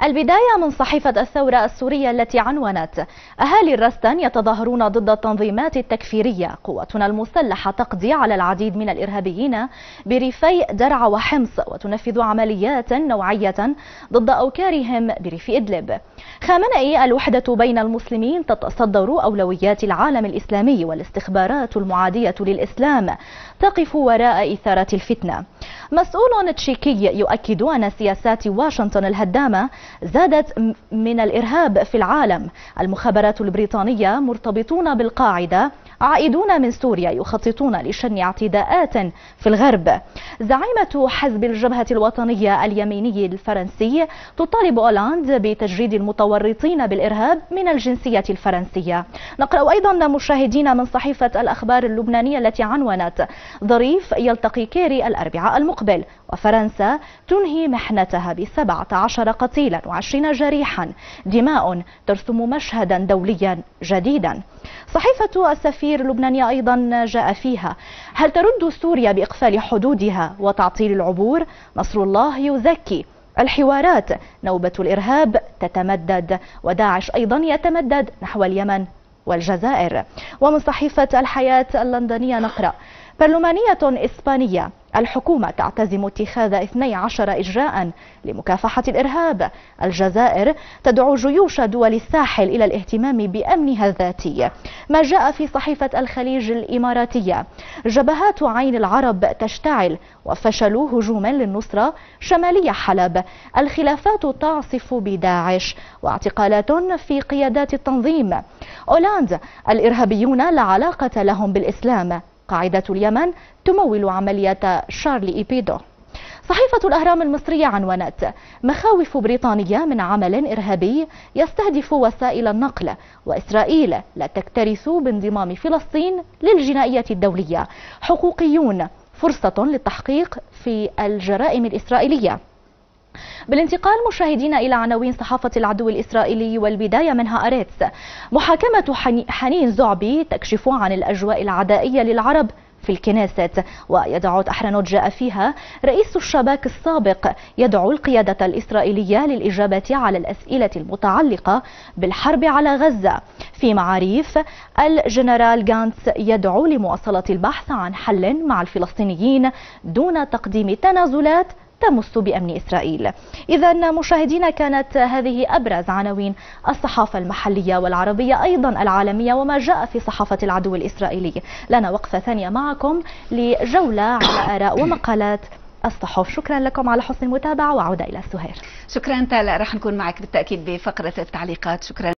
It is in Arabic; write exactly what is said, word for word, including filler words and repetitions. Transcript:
البداية من صحيفة الثورة السورية التي عنونت: أهالي الرستن يتظاهرون ضد التنظيمات التكفيرية، قواتنا المسلحة تقضي على العديد من الإرهابيين بريفي درعا وحمص وتنفذ عمليات نوعية ضد أوكارهم بريف إدلب. خامنئي: الوحدة بين المسلمين تتصدر أولويات العالم الإسلامي، والاستخبارات المعادية للإسلام تقف وراء إثارة الفتنة. مسؤول تشيكي يؤكد أن سياسات واشنطن الهدامة زادت من الإرهاب في العالم. المخابرات البريطانية مرتبطون بالقاعدة عائدون من سوريا يخططون لشن اعتداءات في الغرب. زعيمة حزب الجبهة الوطنية اليميني الفرنسي تطالب أولاند بتجريد المتورطين بالإرهاب من الجنسية الفرنسية. نقرأ أيضا مشاهدينا من صحيفة الأخبار اللبنانية التي عنونت: ظريف يلتقي كيري الأربعاء المقبل، وفرنسا تنهي محنتها بسبعة عشر قتيلا وعشرين جريحا، دماء ترسم مشهدا دوليا جديدا. صحيفة السفير اللبنانية أيضا جاء فيها: هل ترد سوريا بإقفال حدودها وتعطيل العبور؟ نصر الله يزكي. الحوارات: نوبة الإرهاب تتمدد، وداعش أيضا يتمدد نحو اليمن والجزائر. ومن صحيفة الحياة اللندنية نقرأ: برلمانية إسبانية: الحكومة تعتزم اتخاذ اثني عشر إجراء لمكافحة الإرهاب. الجزائر تدعو جيوش دول الساحل إلى الاهتمام بأمنها الذاتي. ما جاء في صحيفة الخليج الإماراتية: جبهات عين العرب تشتعل، وفشل هجوم للنصرة شمالية حلب. الخلافات تعصف بداعش، واعتقالات في قيادات التنظيم. أولاند: الإرهابيون لا علاقة لهم بالإسلام. قاعدة اليمن تمول عملية شارلي إيبيدو. صحيفة الأهرام المصرية عنونت: مخاوف بريطانيا من عمل إرهابي يستهدف وسائل النقل، وإسرائيل لا تكترث بانضمام فلسطين للجنائية الدولية. حقوقيون: فرصة للتحقيق في الجرائم الإسرائيلية. بالانتقال مشاهدينا إلى عناوين صحافة العدو الإسرائيلي، والبداية منها أريتس: محاكمة حنين زعبي تكشف عن الأجواء العدائية للعرب في الكنيست. ويدعوت أحرنوت جاء فيها: رئيس الشباك السابق يدعو القيادة الإسرائيلية للإجابة على الأسئلة المتعلقة بالحرب على غزة. في معاريف: الجنرال غانتس يدعو لمواصلة البحث عن حل مع الفلسطينيين دون تقديم تنازلات تمس بأمن إسرائيل. إذا مشاهدينا، كانت هذه أبرز عناوين الصحافة المحلية والعربية أيضا العالمية وما جاء في صحافة العدو الإسرائيلي. لنا وقفة ثانية معكم لجولة على آراء ومقالات الصحف. شكرا لكم على حسن المتابعة، وعودة إلى سهير. شكرا تالا، راح نكون معك بالتأكيد بفقرة التعليقات. شكرا.